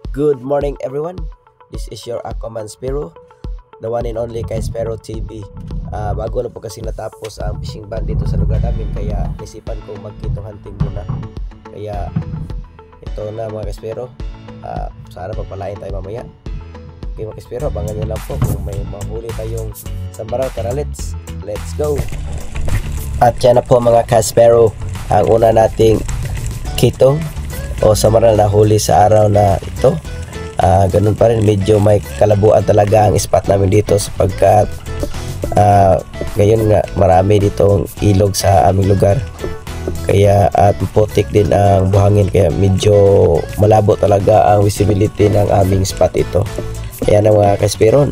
Good morning everyone. This is your Aquaman Spiro, the one and only kay Spiro TV. Bago na po kasi natapos ang fishing ban dito sa lugar namin, kaya nisipan ko magkitong hunting muna. Kaya ito na mga kaspero. Sana pagpalain tayo mamaya. Okay mga kaspero, abangan nyo lang po kung may mahuli tayong sambaral. Tara, let's go. At yan na po mga kaspero, ang una nating kitong o samaral na huli sa araw na ito. Ganun pa rin, medyo may kalabuan talaga ang spot namin dito sapagkat ngayon nga marami ditong ilog sa aming lugar, kaya at putik din ang buhangin, kaya medyo malabo talaga ang visibility ng aming spot ito. Kaya na mga kaspiron,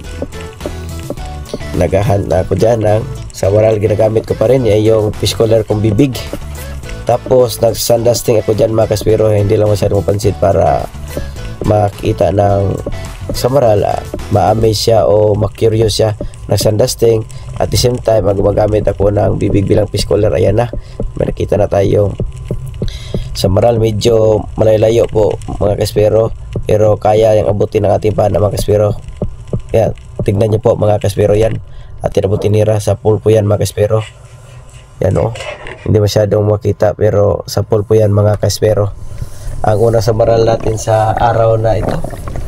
naghahunt na ako dyan ng samaral. Ginagamit ko pa rin yung fish collar kong bibig. Tapos nag-sandusting ako dyan mga kaspiro, hindi lang masyadong mapansin para makita ng samaral, ma-amaze siya o ma-curious siya. Nag-sandusting, at the same time magamit ako ng bibig bilang fish collar. Ayan na, may nakita na tayo samaral. Medyo malayo po mga kaspiro, pero kaya yung abutin ng ating pana mga kaspiro. Yan, tignan nyo po mga kaspiro, yan at tinabutin nira sa pool po yan mga kaspiro. Yan hindi masyadong makita pero sa pool po yan mga kaspero. Ang unang samaral natin sa araw na ito,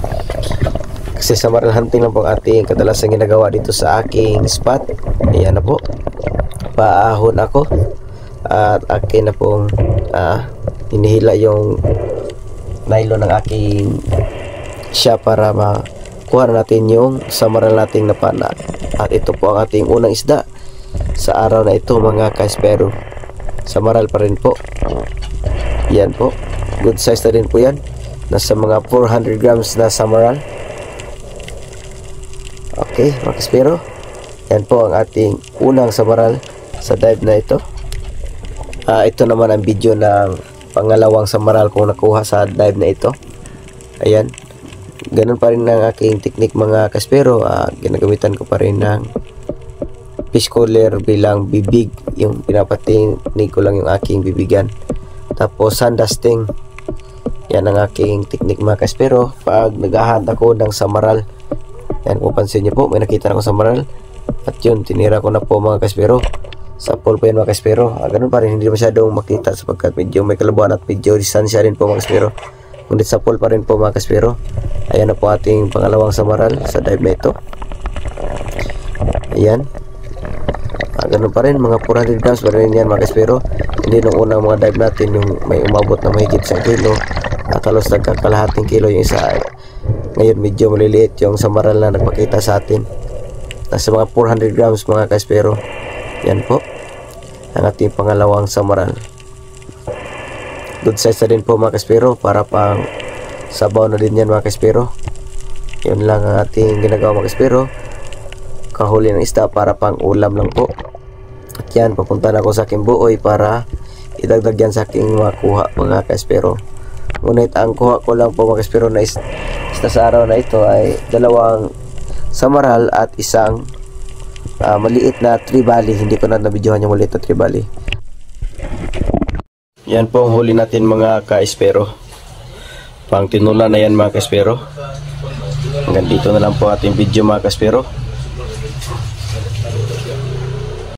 kasi samaral hunting lang po ang ating kadalasan ginagawa dito sa aking spot. Ayan na po, paahon ako at akin na pong hinihila yung nylon ng aking siya para makuha na natin yung samaral nating napana. At ito po ang ating unang isda sa araw na ito mga kaspero. Samaral pa rin po. Yan po, good size na rin po yan. Nasa mga 400 grams na samaral. Okay mga kaspero, yan po ang ating unang samaral sa dive na ito. Ito naman ang video ng pangalawang samaral kong nakuha sa dive na ito. Ayan, ganun pa rin ang aking technique mga kaspero. Ginagamitan ko pa rin ng fish collar bilang bibig, yung pinapatinig ko lang yung aking bibigan. Tapos sandusting, yan ang aking technique mga kaspero pag naghahunt ako ng samaral. Yan, kung pansin nyo po, may nakita na ako samaral at yun, tinira ko na po mga kaspero. Sa pool po yan mga kaspero. Ganun pa rin, hindi masyadong makita sapagkat medyo may kalabuan at medyo distansya rin po mga kaspero. Ngunit sa pool pa rin po mga kaspero. Ayan na po ating pangalawang samaral sa dive na ito. Ayan, ganun pa rin, mga 400 grams pa rin yan mga kaspero. Hindi nung unang mga dive natin yung may umabot na mahigit sa kilo at halos nagkakalahating kilo yung isa. Ngayon medyo maliliit yung samaral na nagpakita sa atin, nasa mga 400 grams mga kaspero. Yan po ang ating pangalawang samaral. Good size na din po mga kaspero, para pang sabaw na din yan mga kaspero. Yun lang ang ating ginagawa mga kaspero, kahuli ng isda para pang ulam lang po. At yan, papunta na ako sa aking buoy para idagdag yan sa aking makuha mga kaspero. Ngunit ang kuha ko lang po mga kaspero na isda sa araw na ito ay dalawang samaral at isang maliit na tribali. Hindi ko na nabidyohan yung maliit na tribali. Yan po ang huli natin mga kaspero, pang tinula na yan mga kaspero. Hanggang dito na lang po ating video mga kaspero.